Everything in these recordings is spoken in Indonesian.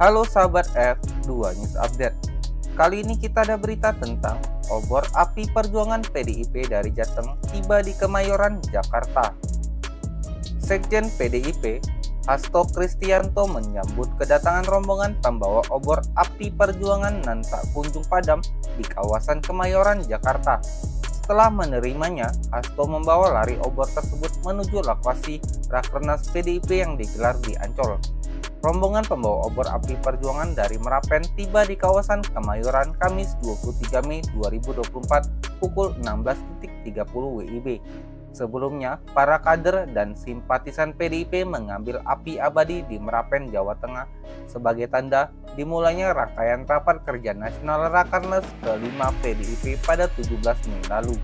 Halo sahabat F2 News Update. Kali ini kita ada berita tentang obor api perjuangan PDIP dari Jateng tiba di Kemayoran, Jakarta. Sekjen PDIP, Hasto Kristianto menyambut kedatangan rombongan pembawa obor api perjuangan nan tak kunjung padam di kawasan Kemayoran, Jakarta. Setelah menerimanya, Hasto membawa lari obor tersebut menuju lokasi Rakernas PDIP yang digelar di Ancol. Rombongan pembawa obor api perjuangan dari Merapen tiba di kawasan Kemayoran Kamis 23 Mei 2024 pukul 16.30 WIB. Sebelumnya, para kader dan simpatisan PDIP mengambil api abadi di Merapen, Jawa Tengah sebagai tanda dimulainya rangkaian rapat kerja nasional Rakernas ke-5 PDIP pada 17 Mei lalu.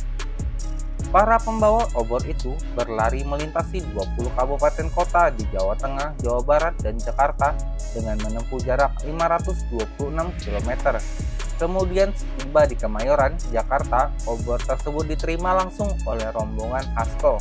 Para pembawa obor itu berlari melintasi 20 kabupaten kota di Jawa Tengah, Jawa Barat, dan Jakarta dengan menempuh jarak 526 km. Kemudian tiba di Kemayoran, Jakarta, obor tersebut diterima langsung oleh rombongan Hasto.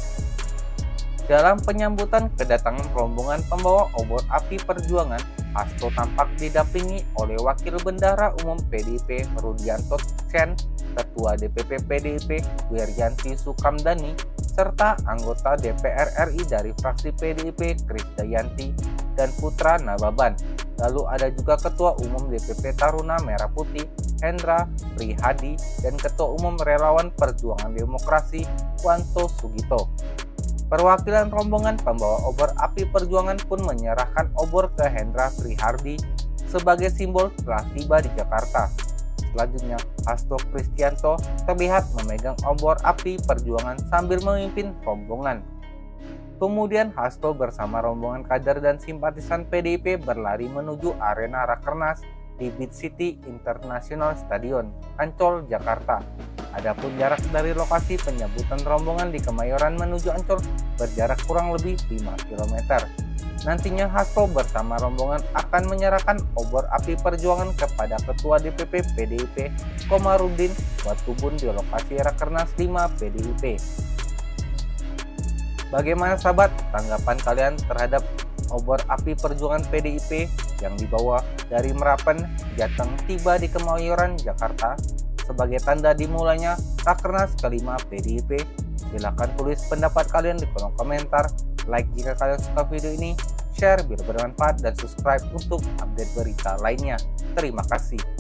Dalam penyambutan kedatangan rombongan pembawa obor api perjuangan, Hasto tampak didampingi oleh Wakil Bendahara Umum PDIP Rudianto Tchen, Ketua DPP PDIP Wiryanti Sukamdani, serta anggota DPR RI dari fraksi PDIP Krisdayanti dan Putra Nababan. Lalu ada juga Ketua Umum DPP Taruna Merah Putih Hendra Prihadi dan Ketua Umum Relawan Perjuangan Demokrasi Wanto Sugito. Perwakilan rombongan pembawa obor api perjuangan pun menyerahkan obor ke Hendra Prihadi sebagai simbol telah tiba di Jakarta. Selanjutnya, Hasto Kristianto terlihat memegang obor api perjuangan sambil memimpin rombongan. Kemudian Hasto bersama rombongan kader dan simpatisan PDIP berlari menuju arena Rakernas di Beach City International Stadion, Ancol, Jakarta. Adapun jarak dari lokasi penyambutan rombongan di Kemayoran menuju Ancol berjarak kurang lebih 5 km. Nantinya Hasto bersama rombongan akan menyerahkan obor api perjuangan kepada Ketua DPP PDIP Komarudin Watubun di lokasi Rakernas 5 PDIP. Bagaimana sahabat tanggapan kalian terhadap obor api perjuangan PDIP yang dibawa dari Merapen, Jateng tiba di Kemayoran, Jakarta sebagai tanda dimulainya Rakernas ke-5 PDIP? Silahkan tulis pendapat kalian di kolom komentar, like jika kalian suka video ini, share bila bermanfaat, dan subscribe untuk update berita lainnya. Terima kasih.